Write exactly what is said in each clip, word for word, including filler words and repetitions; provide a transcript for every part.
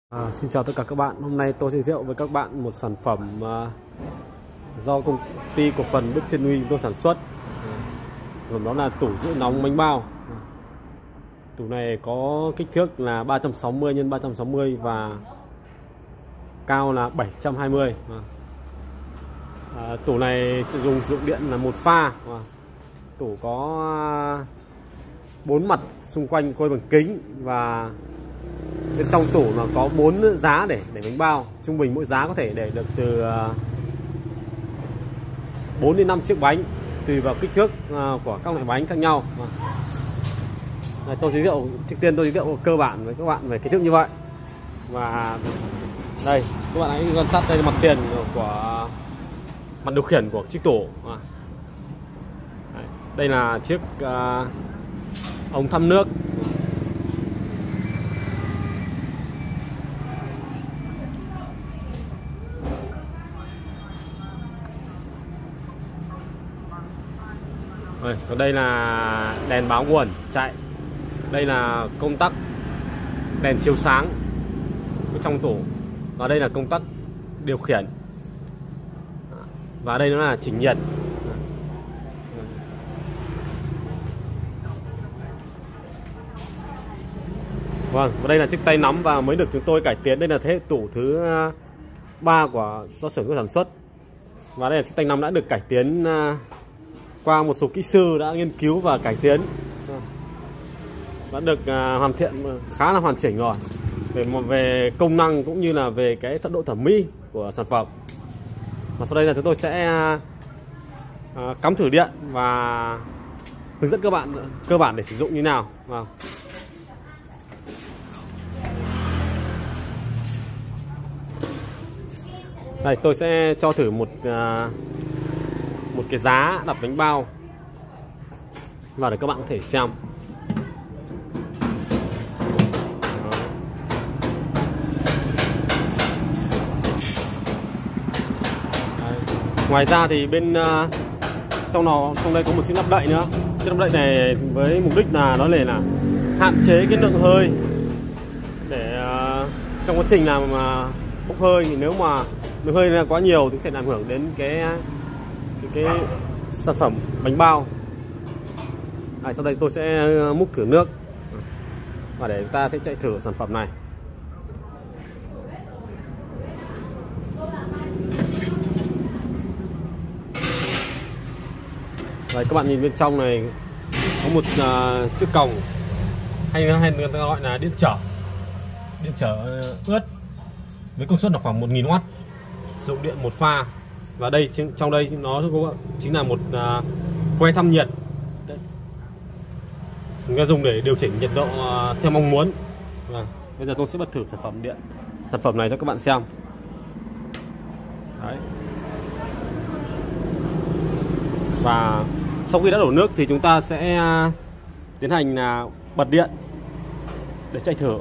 À, xin chào tất cả các bạn. Hôm nay tôi giới thiệu với các bạn một sản phẩm à, do công ty cổ phần Đức Thiên Uy tôi sản xuất. À, sản phẩm đó là tủ giữ nóng bánh bao. À, tủ này có kích thước là ba trăm sáu mươi nhân ba trăm sáu mươi và cao là bảy trăm hai mươi. À, à, tủ này dùng sử dụng điện là một pha. À, tủ có bốn mặt xung quanh quay bằng kính và bên trong tủ là có bốn giá để để bánh bao. Trung bình mỗi giá có thể để được từ bốn đến năm chiếc bánh tùy vào kích thước của các loại bánh khác nhau. Đây, tôi giới thiệu trước tiên tôi giới thiệu cơ bản với các bạn về kích thước như vậy. Và đây các bạn hãy quan sát đây là mặt tiền của mặt điều khiển của chiếc tủ. Đây là chiếc uh, ống thăm nước. Đây, còn đây là đèn báo nguồn chạy. Đây là công tắc đèn chiếu sáng trong tủ. Và đây là công tắc điều khiển. Và đây nó là chỉnh nhiệt. Vâng, và đây là chiếc tay nắm và mới được chúng tôi cải tiến. Đây là thế hệ tủ thứ ba của do xưởng sản xuất. Và đây là chiếc tay nắm đã được cải tiến qua một số kỹ sư đã nghiên cứu và cải tiến, đã được uh, hoàn thiện khá là hoàn chỉnh rồi về về công năng cũng như là về cái độ thẩm mỹ của sản phẩm. Và sau đây là chúng tôi sẽ uh, cắm thử điện và hướng dẫn các bạn cơ bản để sử dụng như nào. Wow. Đây tôi sẽ cho thử một uh, một cái giá đặt bánh bao vào để các bạn có thể xem. Ngoài ra thì bên uh, trong nó trong đây có một chiếc nắp đậy nữa. Chiếc nắp đậy này với mục đích là nó để là hạn chế cái lượng hơi để uh, trong quá trình làm uh, bốc hơi, thì nếu mà lượng hơi là quá nhiều thì có thể ảnh hưởng đến cái cái, cái sản phẩm bánh bao. À, sau đây tôi sẽ múc thử nước và để chúng ta sẽ chạy thử sản phẩm này. Đấy, các bạn nhìn bên trong này có một uh, chiếc còng hay hay người ta gọi là điện trở điện trở ướt với công suất là khoảng một nghìn oát, sử dụng điện một pha. Và đây trong đây nó chính là một uh, que thăm nhiệt. Đấy, người ta dùng để điều chỉnh nhiệt độ uh, theo mong muốn. Và bây giờ tôi sẽ bật thử sản phẩm điện sản phẩm này cho các bạn xem. Đấy. Và sau khi đã đổ nước thì chúng ta sẽ uh, tiến hành uh, bật điện để chạy thử.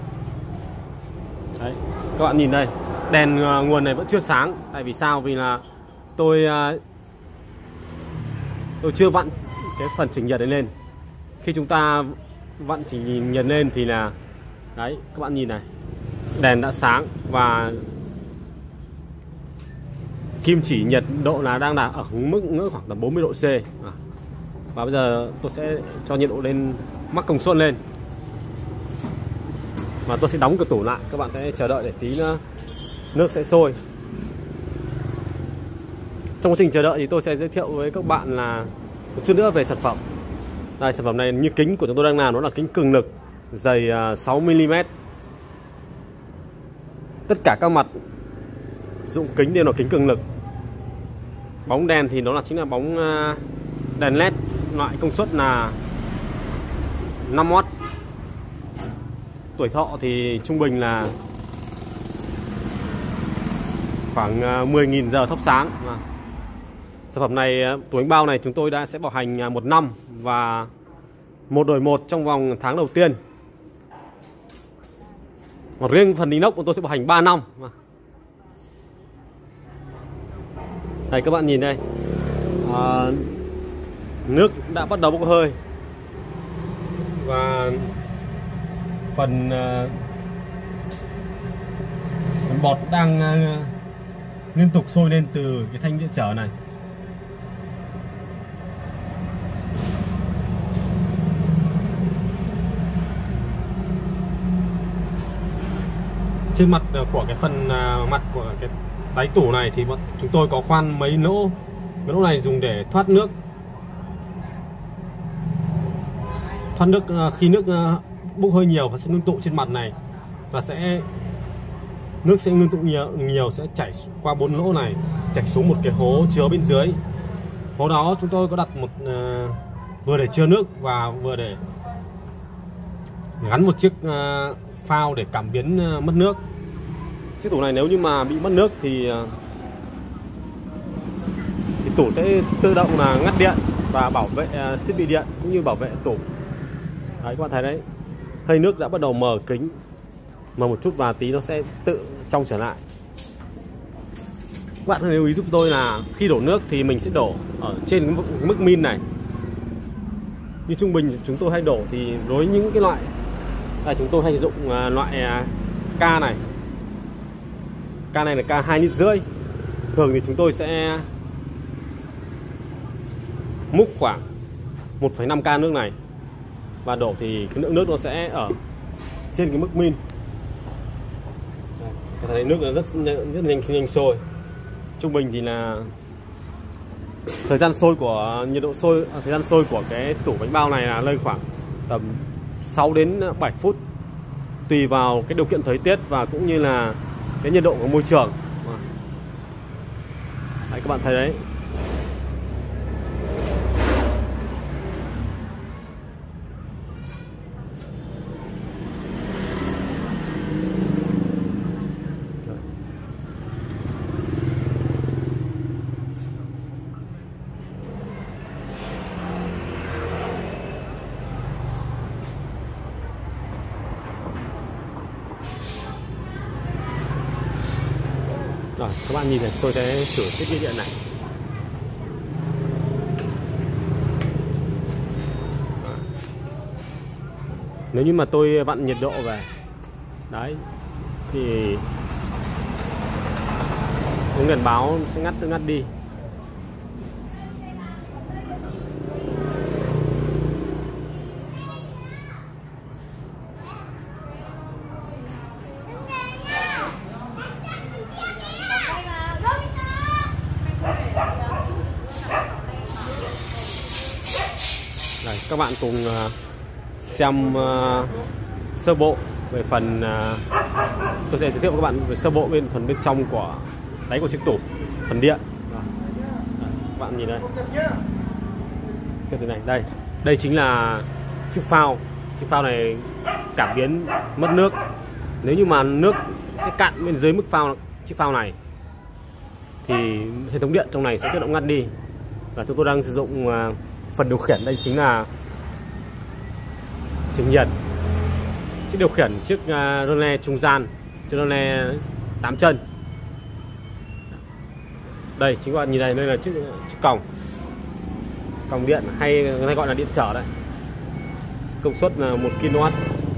Đấy, các bạn nhìn đây, đèn uh, nguồn này vẫn chưa sáng. Tại vì sao? Vì là tôi uh, tôi chưa vặn cái phần chỉnh nhiệt lên. Khi chúng ta vặn chỉnh nhiệt lên thì là đấy, các bạn nhìn này, đèn đã sáng và kim chỉ nhiệt độ là đang là ở mức ngưỡng khoảng tầm bốn mươi độ C. À. Và bây giờ tôi sẽ cho nhiệt độ lên mắc công suất lên. Và tôi sẽ đóng cửa tủ lại, các bạn sẽ chờ đợi để tí nữa nước sẽ sôi. Trong quá trình chờ đợi thì tôi sẽ giới thiệu với các bạn là một chút nữa về sản phẩm. Đây, sản phẩm này như kính của chúng tôi đang làm, nó là kính cường lực dày sáu mi li mét. Tất cả các mặt dụng kính đều là kính cường lực. Bóng đèn thì nó là chính là bóng đèn led loại công suất là năm oát. Tuổi thọ thì trung bình là khoảng mười nghìn giờ thắp sáng. Sản phẩm này, tủ bánh bao này chúng tôi đã sẽ bảo hành một năm và một đổi một trong vòng tháng đầu tiên. Còn riêng phần inox của tôi sẽ bảo hành ba năm. Đây các bạn nhìn đây, à, nước đã bắt đầu bốc hơi và phần bọt đang uh, liên tục sôi lên từ cái thanh điện trở này. Trên mặt của cái phần uh, mặt của cái đáy tủ này thì chúng tôi có khoan mấy lỗ. Cái lỗ này dùng để thoát nước. Thoát nước uh, khi nước uh, bốc hơi nhiều và sẽ ngưng tụ trên mặt này, và sẽ nước sẽ ngưng tụ nhiều, nhiều sẽ chảy qua bốn lỗ này, chảy xuống một cái hố chứa bên dưới. Hố đó chúng tôi có đặt một uh, vừa để chứa nước và vừa để gắn một chiếc uh, phao để cảm biến uh, mất nước. Chiếc tủ này nếu như mà bị mất nước thì, uh, thì tủ sẽ tự động là ngắt điện và bảo vệ uh, thiết bị điện cũng như bảo vệ tủ. Đấy, các bạn thấy đấy, hơi nước đã bắt đầu mờ kính, mờ một chút và tí nó sẽ tự trong trở lại. Các bạn lưu ý giúp tôi là khi đổ nước thì mình sẽ đổ ở trên cái mức, mức min này. Như trung bình chúng tôi hay đổ thì đối với những cái loại là chúng tôi hay sử dụng uh, loại uh, ca này. Ca này là ca hai lít rưỡi. Thường thì chúng tôi sẽ múc khoảng một phẩy năm ca nước này và đổ thì cái lượng nước nó sẽ ở trên cái mức min. Các thấy nước nó rất rất nhanh nhanh sôi. Trung bình thì là thời gian sôi của nhiệt độ sôi thời gian sôi của cái tủ bánh bao này là lên khoảng tầm sáu đến bảy phút, tùy vào cái điều kiện thời tiết và cũng như là cái nhiệt độ của môi trường. Đấy, các bạn thấy đấy. Rồi, các bạn nhìn này, tôi sẽ thử thiết bị điện này. Đó. Nếu như mà tôi vặn nhiệt độ về đấy thì cái đèn báo sẽ ngắt tự ngắt đi. Đây, các bạn cùng uh, xem uh, sơ bộ về phần uh, tôi sẽ giới thiệu với các bạn về sơ bộ bên phần bên trong của đáy của chiếc tủ, phần điện. Đây, các bạn nhìn đây, cái này đây đây chính là chiếc phao. Chiếc phao này cảm biến mất nước. Nếu như mà nước sẽ cạn bên dưới mức phao chiếc phao này thì hệ thống điện trong này sẽ tự động ngắt đi. Và chúng tôi đang sử dụng uh, phần điều khiển, đây chính là trường nhiệt. Chiếc điều khiển chiếc uh, rơ le trung gian, chiếc rơ le tám chân. Đây chính các bạn nhìn này, đây là chiếc, chiếc còng còng điện hay người ta gọi là điện trở đây. Công suất là một ki lô oát.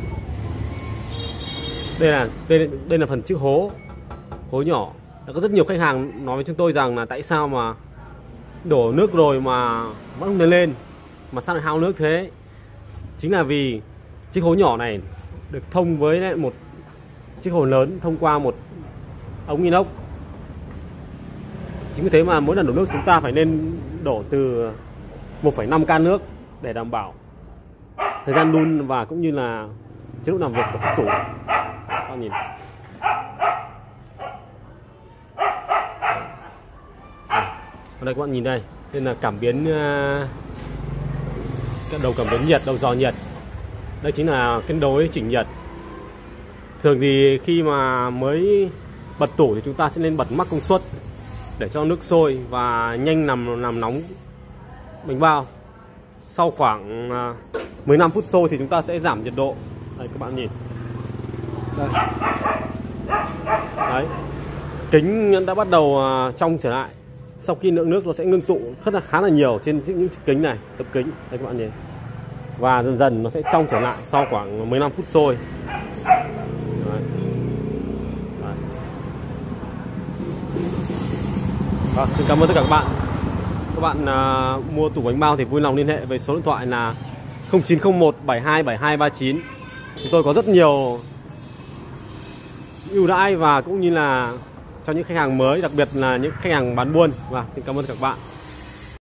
Đây là đây, đây là phần chữ hố hố nhỏ. Đã có rất nhiều khách hàng nói với chúng tôi rằng là tại sao mà đổ nước rồi mà vẫn không lên lên mà sao lại hao nước thế. Chính là vì chiếc hố nhỏ này được thông với lại một chiếc hố lớn thông qua một ống inox. Chính vì thế mà mỗi lần đổ nước chúng ta phải nên đổ từ một phẩy năm can nước để đảm bảo thời gian đun và cũng như là chế độ làm việc của chiếc tủ. Các bạn nhìn. Ở đây các bạn nhìn đây, đây là cảm biến cái đầu cảm biến nhiệt, đầu dò nhiệt. Đây chính là cân đối chỉnh nhiệt. Thường thì khi mà mới bật tủ thì chúng ta sẽ nên bật max công suất để cho nước sôi và nhanh làm làm nóng bánh bao. Sau khoảng mười lăm phút sôi thì chúng ta sẽ giảm nhiệt độ. Đây các bạn nhìn. Đây. Đấy. Kính đã bắt đầu trong trở lại. Sau khi lượng nước nó sẽ ngưng tụ rất là khá là nhiều trên những chiếc kính này, tập kính. Đây các bạn nhìn. Và dần dần nó sẽ trong trở lại sau khoảng mười lăm phút sôi. Đấy. Đấy. À, xin cảm ơn tất cả các bạn. Các bạn à, mua tủ bánh bao thì vui lòng liên hệ với số điện thoại là không chín không một bảy hai bảy hai ba chín. Chúng tôi có rất nhiều ưu đãi và cũng như là cho những khách hàng mới, đặc biệt là những khách hàng bán buôn. Và xin cảm ơn các bạn.